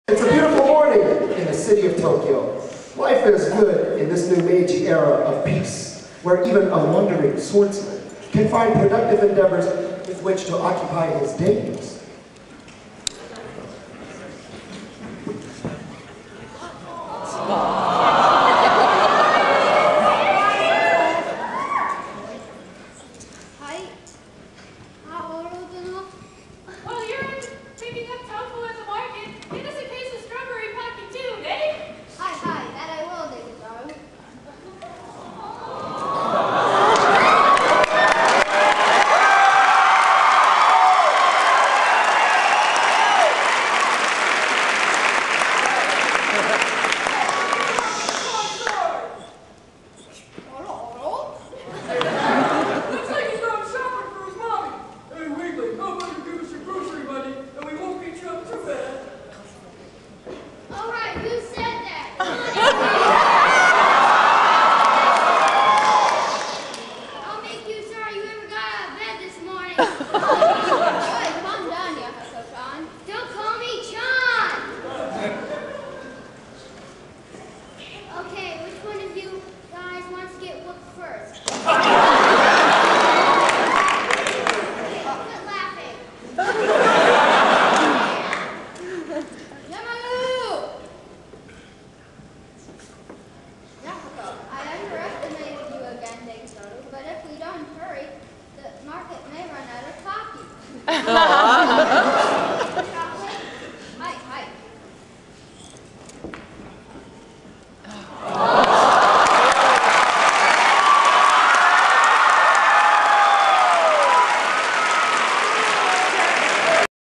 It's a beautiful morning in the city of Tokyo. Life is good in this new Meiji era of peace, where even a wandering swordsman can find productive endeavors with which to occupy his days.